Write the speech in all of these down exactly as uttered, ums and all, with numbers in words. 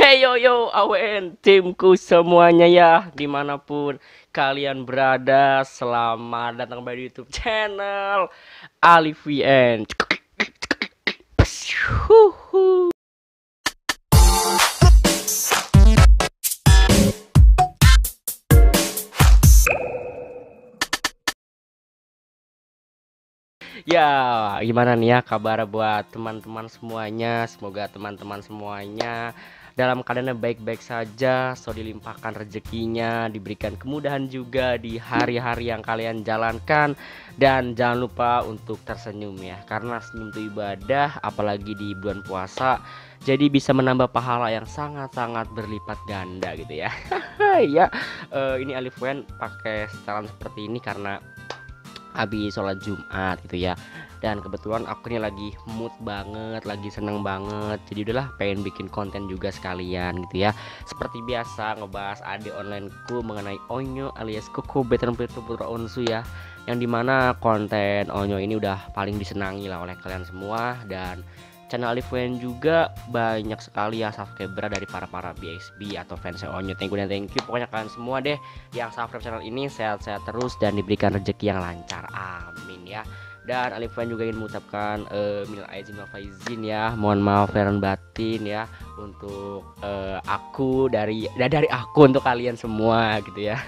Hey yo yo awen timku semuanya ya, dimanapun kalian berada, selamat datang kembali di YouTube channel Alif V N. Ya, gimana nih ya kabar buat teman-teman semuanya? Semoga teman-teman semuanya dalam keadaan baik-baik saja, so dilimpahkan rezekinya, diberikan kemudahan juga di hari-hari yang kalian jalankan, dan jangan lupa untuk tersenyum ya, karena senyum itu ibadah, apalagi di bulan puasa. Jadi bisa menambah pahala yang sangat-sangat berlipat ganda gitu ya. Ya, uh, ini Alif Wen pakai setelan seperti ini karena habis sholat Jumat gitu ya, dan kebetulan aku ini lagi mood banget, lagi seneng banget, jadi udahlah pengen bikin konten juga sekalian gitu ya. Seperti biasa ngebahas adik onlineku mengenai Onyo alias Koko Veteran Putra Onsu ya, yang dimana konten Onyo ini udah paling disenangi lah oleh kalian semua, dan channel Alif Wen juga banyak sekali ya subscriber dari para-para B X B atau fans Onyo. Thank you dan thank you pokoknya kalian semua deh yang subscribe channel ini, sehat-sehat terus dan diberikan rezeki yang lancar, amin ya. Dan Alif Wen juga ingin mengucapkan uh, minal aizin wal faizin ya, mohon maaf lahir batin ya untuk uh, aku dari dari aku untuk kalian semua gitu ya.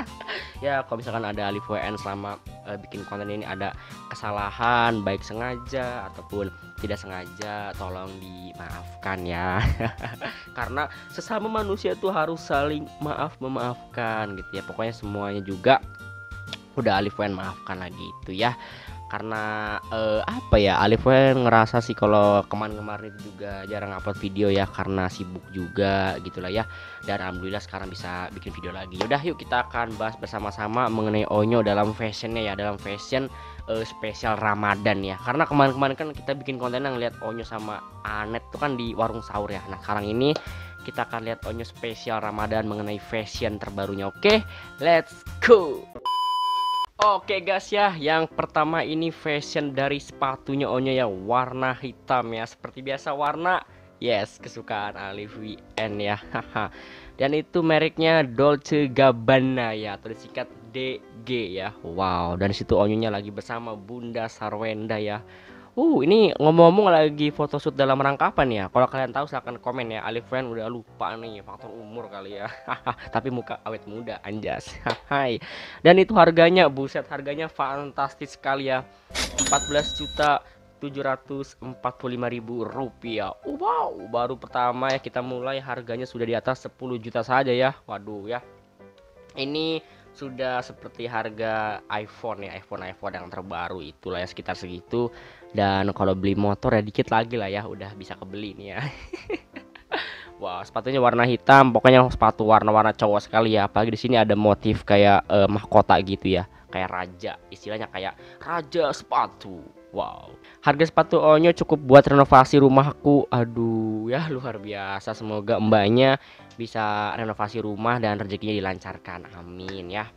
Ya kalau misalkan ada Alif W N selama uh, bikin konten ini ada kesalahan baik sengaja ataupun tidak sengaja, tolong dimaafkan ya. Karena sesama manusia itu harus saling maaf memaafkan gitu ya. Pokoknya semuanya juga udah Alif W N maafkan lagi itu ya. Karena eh, apa ya, Alif Wen ngerasa sih kalau kemarin-kemarin itu juga jarang upload video ya karena sibuk juga gitulah ya, dan alhamdulillah sekarang bisa bikin video lagi. Yaudah yuk kita akan bahas bersama-sama mengenai Onyo dalam fashionnya ya, dalam fashion eh, spesial Ramadan ya. Karena kemarin-kemarin kan kita bikin konten yang lihat Onyo sama Anet tuh kan di warung sahur ya. Nah sekarang ini kita akan lihat Onyo spesial Ramadan mengenai fashion terbarunya. Oke, let's go. Oke guys ya, yang pertama ini fashion dari sepatunya Onyo ya, warna hitam ya, seperti biasa warna yes kesukaan Alif W N ya. Dan itu mereknya Dolce Gabbana ya, atau disingkat D G ya. Wow, dan situ Onyonya lagi bersama Bunda Sarwenda ya. Uh, ini ngomong-ngomong lagi photoshoot dalam rangka apa nih ya? Kalau kalian tahu silahkan komen ya. Alif Wen udah lupa nih faktor umur kali ya. Tapi muka awet muda anjas. Hai. Dan itu harganya, buset, harganya fantastis sekali ya. empat belas juta tujuh ratus empat puluh lima ribu rupiah. Wow, baru pertama ya kita mulai harganya sudah di atas sepuluh juta saja ya. Waduh ya. Ini sudah seperti harga iPhone ya, iPhone iPhone yang terbaru itulah ya, sekitar segitu. Dan kalau beli motor ya dikit lagi lah ya, udah bisa kebeli nih ya. Wow, sepatunya warna hitam, pokoknya sepatu warna-warna cowok sekali ya. Apalagi di sini ada motif kayak eh, mahkota gitu ya, kayak raja, istilahnya kayak raja sepatu. Wow, harga sepatu Onyo cukup buat renovasi rumahku. Aduh ya, luar biasa. Semoga mbaknya bisa renovasi rumah dan rezekinya dilancarkan, amin ya.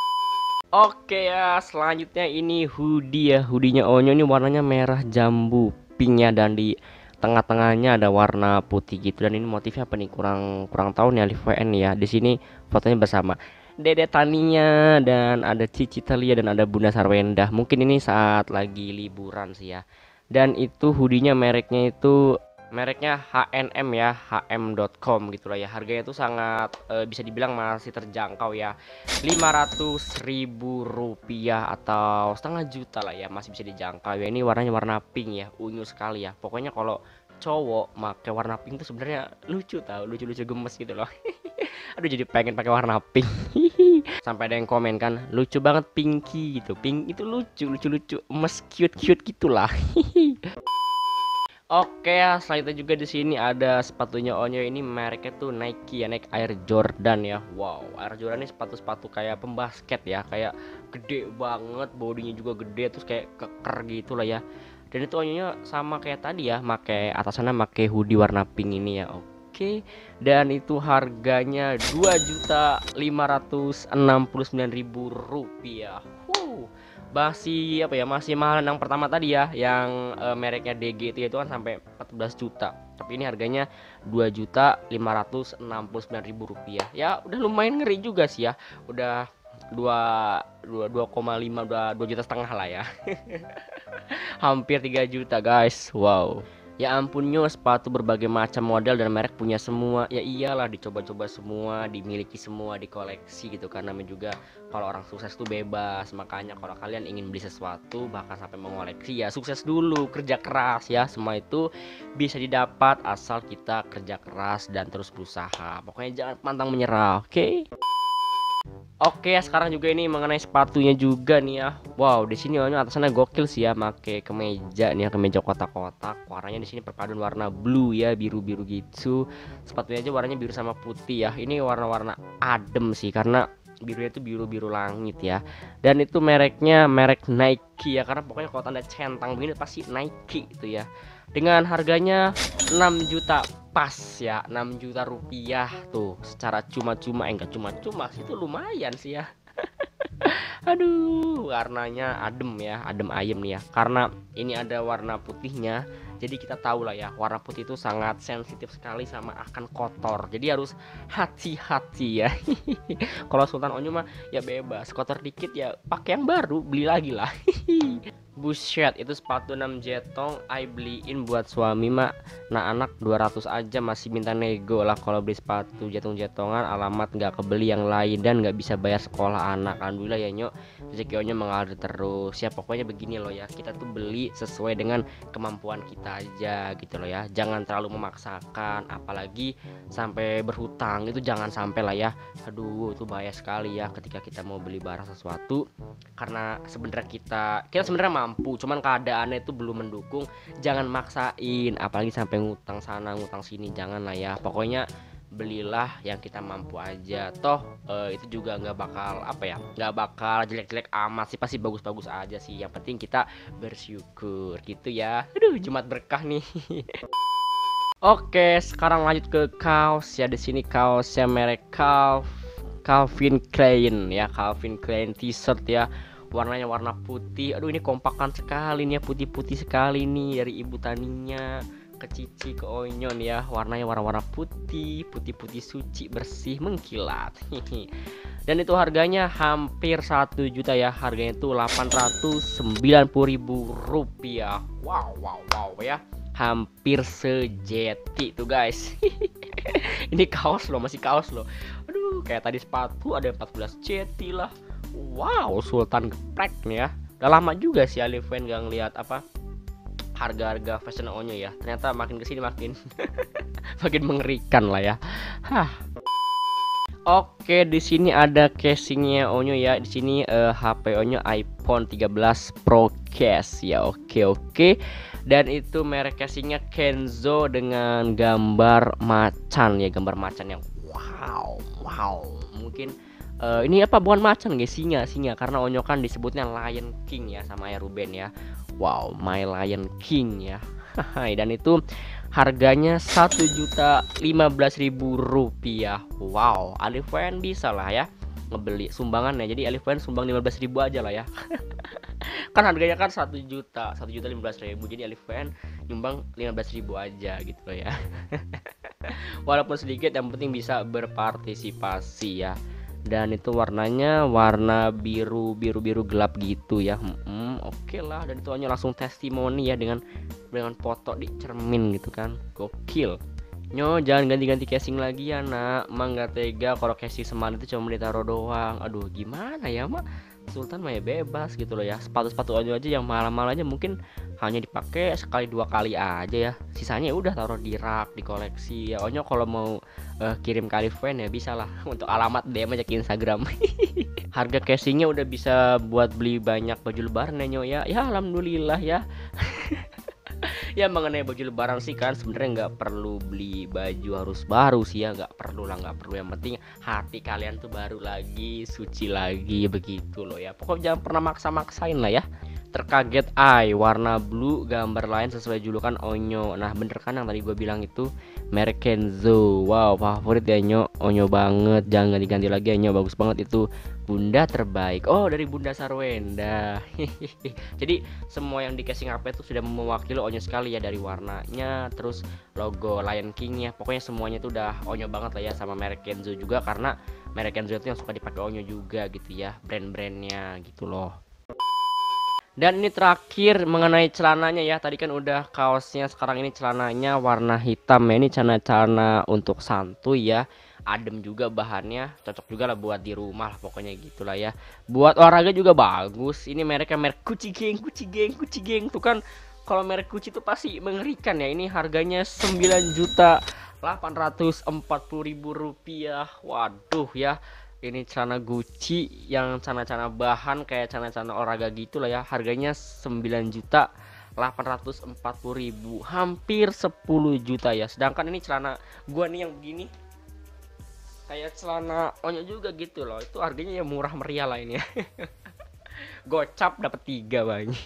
Oke ya, selanjutnya ini hoodie ya. Hoodie-nya Onyo ini warnanya merah jambu pink ya, dan di tengah-tengahnya ada warna putih gitu. Dan ini motifnya apa nih, kurang kurang tahu nih Alif W N ya. Di sini fotonya bersama Dede Taninya, dan ada Cici Telia, dan ada Bunda Sarwenda. Mungkin ini saat lagi liburan sih ya. Dan itu hoodie-nya mereknya itu mereknya H and M ya, H M dot com gitulah ya. Harganya itu sangat e, bisa dibilang masih terjangkau ya, lima ratus ribu rupiah atau setengah juta lah ya, masih bisa dijangkau ya. Ini warnanya warna pink ya, unyu sekali ya. Pokoknya kalau cowok pakai warna pink tuh sebenarnya lucu tau, lucu-lucu gemes gitu loh. Aduh jadi pengen pakai warna pink. Sampai ada yang komen kan, lucu banget Pinky gitu. Pink itu lucu, lucu-lucu, emas, cute-cute gitulah. Oke ya, selanjutnya juga di sini ada sepatunya Onyo, ini mereknya tuh Nike ya, Nike Air Jordan ya. Wow, Air Jordan ini sepatu-sepatu kayak pembasket ya, kayak gede banget, bodinya juga gede, terus kayak keker gitu lah ya. Dan itu Onyonya sama kayak tadi ya, pakai atasannya pakai hoodie warna pink ini ya. Oke, dan itu harganya dua juta lima ratus enam puluh sembilan ribu rupiah. Huh. masih apa ya, masih mahal yang pertama tadi ya, yang eh, mereknya D G itu, itu kan sampai empat belas juta, tapi ini harganya dua juta lima ratus enam puluh sembilan ribu rupiah. Ya udah lumayan ngeri juga sih ya, udah dua dua dua koma lima, dua dua juta setengah lah ya. Hampir tiga juta guys. Wow. Ya ampunnya, sepatu berbagai macam model dan merek punya semua. Ya iyalah, dicoba-coba semua, dimiliki semua, dikoleksi gitu. Karena namanya juga kalau orang sukses tuh bebas. Makanya kalau kalian ingin beli sesuatu bahkan sampai mengoleksi, ya sukses dulu, kerja keras ya. Semua itu bisa didapat asal kita kerja keras dan terus berusaha. Pokoknya jangan pantang menyerah, oke? Okay? Oke, sekarang juga ini mengenai sepatunya juga nih ya. Wow, di sini warnanya atasannya gokil sih ya, make kemeja nih ya, kemeja kotak-kotak. Warnanya di sini perpaduan warna blue ya, biru-biru gitu. Sepatunya aja warnanya biru sama putih ya. Ini warna-warna adem sih, karena birunya itu biru-biru langit ya. Dan itu mereknya merek Nike ya, karena pokoknya kalau tanda centang begini pasti Nike itu ya. Dengan harganya enam juta pas ya, enam juta rupiah tuh secara cuma-cuma. Eh enggak cuma-cuma sih, itu lumayan sih ya. Aduh, warnanya adem ya, adem ayem nih ya. Karena ini ada warna putihnya, jadi kita tahu lah ya, warna putih itu sangat sensitif sekali sama akan kotor. Jadi harus hati-hati ya. Kalau Sultan Onyo mah ya bebas, kotor dikit ya pakai yang baru, beli lagi lah. Buset, itu sepatu enam jetong I beliin buat suami mak. Nah anak dua ratus aja masih minta nego lah. Kalau beli sepatu jetong-jetongan alamat nggak kebeli yang lain dan nggak bisa bayar sekolah anak. Alhamdulillah ya nyok, rezeki mengalir terus ya. Pokoknya begini loh ya, kita tuh beli sesuai dengan kemampuan kita aja gitu loh ya. Jangan terlalu memaksakan, apalagi sampai berhutang, itu jangan sampai lah ya. Aduh, itu bahaya sekali ya ketika kita mau beli barang sesuatu, karena sebenarnya kita kita sebenarnya mampu, cuman keadaannya itu belum mendukung. Jangan maksain, apalagi sampai ngutang sana ngutang sini, jangan lah ya. Pokoknya belilah yang kita mampu aja. Toh eh, itu juga nggak bakal apa ya, nggak bakal jelek-jelek amat sih, pasti bagus-bagus aja sih. Yang penting kita bersyukur gitu ya. Aduh, Jumat berkah nih. Oke, sekarang lanjut ke kaos ya. Di sini kaosnya merek Calv, Calvin Klein ya, Calvin Klein t-shirt ya. Warnanya warna putih. Aduh, ini kompakan sekali nih ya, putih-putih sekali nih dari ibu taninya ke Cici ke Onyon ya. Warnanya warna-warna putih, putih-putih suci, bersih, mengkilat. Dan itu harganya hampir satu juta ya. Harganya itu delapan ratus sembilan puluh ribu rupiah. Wow, wow, wow ya. Hampir sejeti tuh guys. Ini kaos loh, masih kaos loh. Aduh, kayak tadi sepatu ada empat belas jeti lah. Wow, Sultan geprek nih ya. Udah lama juga sih Alifen gak ngeliat apa harga-harga fashion Onyo ya. Ternyata makin kesini makin makin mengerikan lah ya. Hah. Oke, di sini ada casingnya Onyo ya. Di sini uh, H P Onyo iPhone tiga belas Pro case ya. Oke oke. Dan itu merek casingnya Kenzo dengan gambar macan ya, gambar macan yang wow wow. Mungkin Uh, ini apa, bukan macan guys, singa singa karena Onyo kan disebutnya Lion King ya sama ya Ruben ya. Wow, my Lion King ya. Dan itu harganya satu juta lima belas ribu rupiah. Wow, Alifen bisa lah ya ngebeli sumbangan ya. Jadi Alifen sumbang lima belas ribu aja lah ya. Kan harganya kan satu juta, satu juta lima belas ribu. Jadi Alifen nyumbang lima belas ribu aja gitu loh ya. Walaupun sedikit, yang penting bisa berpartisipasi ya. Dan itu warnanya warna biru biru biru gelap gitu ya. Hmm, oke okay lah. Dan itu hanya langsung testimoni ya, dengan dengan foto di cermin gitu kan, gokil. Nyo, jangan ganti-ganti casing lagi ya nak. Emang nggak tega kalau casing semalam itu cuma ditaruh doang. Aduh, gimana ya mak, Sultan mah ya bebas gitu loh ya. Sepatu-sepatu aja aja yang mahal-mahal aja mungkin hanya dipakai sekali dua kali aja ya. Sisanya udah taruh di rak, di koleksi ya. Onyo kalau mau uh, kirim ke Alifen ya bisa lah. Untuk alamat D M aja ke Instagram. Harga casingnya udah bisa buat beli banyak baju lebaran ya Nyo ya. Ya alhamdulillah ya. Ya mengenai baju lebaran sih kan sebenarnya nggak perlu beli baju harus baru sih ya, nggak perlu lah, nggak perlu. Yang penting hati kalian tuh baru lagi, suci lagi, begitu loh ya. Pokoknya jangan pernah maksa-maksain lah ya. Terkaget ay, warna blue, gambar lain sesuai julukan Onyo. Nah bener kan yang tadi gue bilang itu merek Kenzo. Wow, favorit ya Nyo, Onyo banget. Jangan ganti-ganti lagi ya Nyo, bagus banget itu Bunda terbaik. Oh, dari Bunda Sarwenda. Jadi semua yang di casing H P itu sudah mewakili Onyo sekali ya, dari warnanya, terus logo Lion King ya. Pokoknya semuanya itu udah Onyo banget lah ya, sama merek Kenzo juga, karena merek Kenzo itu yang suka dipakai Onyo juga gitu ya, brand-brandnya gitu loh. Dan ini terakhir mengenai celananya ya. Tadi kan udah kaosnya, sekarang ini celananya warna hitam ya. Ini celana-celana untuk santuy ya. Adem juga bahannya, cocok juga lah buat di rumah lah, pokoknya gitulah ya. Buat olahraga juga bagus. Ini mereknya merek Gucci geng, Gucci geng, Gucci geng. Tuh kan kalau merek Gucci itu pasti mengerikan ya. Ini harganya sembilan juta delapan ratus empat puluh ribu rupiah. Waduh ya. Ini celana Gucci yang celana-celana bahan kayak celana-celana olahraga gitu lah ya. Harganya sembilan juta delapan ratus empat puluh ribu, hampir sepuluh juta ya. Sedangkan ini celana gua nih yang begini, kayak celana Onyo juga gitu loh. Itu harganya ya murah meriah lah ini ya. Gocap dapat tiga banyak.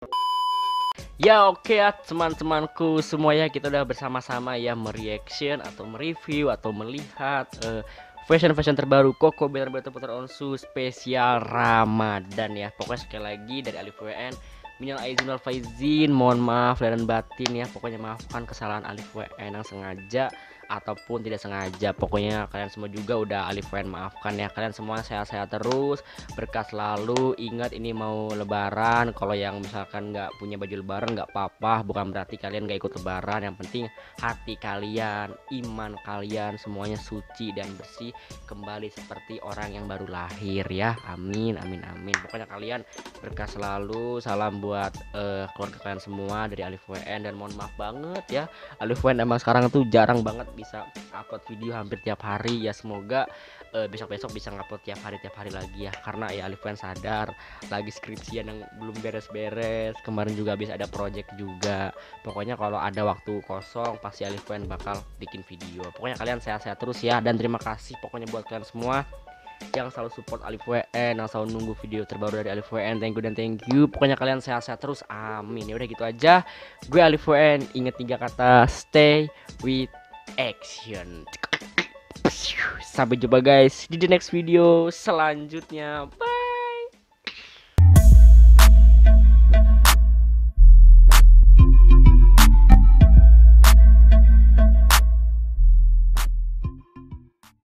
Ya oke ya teman-temanku semuanya, kita udah bersama-sama ya mereaction atau mereview atau melihat uh, fashion-fashion terbaru Koko Benar Benar Putar Onsu spesial Ramadan ya. Pokoknya sekali lagi dari Alif W N, minal aizin wal faizin, mohon maaf lahir dan batin ya. Pokoknya maafkan kesalahan Alif W N yang sengaja ataupun tidak sengaja. Pokoknya kalian semua juga udah Alif W N maafkan ya. Kalian semua sehat-sehat terus, berkah selalu. Ingat ini mau lebaran. Kalau yang misalkan nggak punya baju lebaran nggak apa-apa, bukan berarti kalian nggak ikut lebaran. Yang penting hati kalian, iman kalian semuanya suci dan bersih, kembali seperti orang yang baru lahir ya. Amin amin amin. Pokoknya kalian berkah selalu. Salam buat uh, keluarga kalian semua dari Alif W N. Dan mohon maaf banget ya, Alif W N emang sekarang tuh jarang banget bisa upload video hampir tiap hari ya. Semoga uh, besok-besok bisa ngupload tiap hari tiap hari lagi ya, karena ya Alif W N sadar lagi skripsian yang belum beres-beres. Kemarin juga habis ada project juga. Pokoknya kalau ada waktu kosong pasti Alif W N bakal bikin video. Pokoknya kalian sehat-sehat terus ya, dan terima kasih pokoknya buat kalian semua yang selalu support Alif W N, yang selalu nunggu video terbaru dari Alif W N. Thank you dan thank you. Pokoknya kalian sehat-sehat terus, amin. Ya udah gitu aja. Gue Alif W N, inget tiga kata, stay with action. Sampai jumpa guys di the next video selanjutnya. Bye.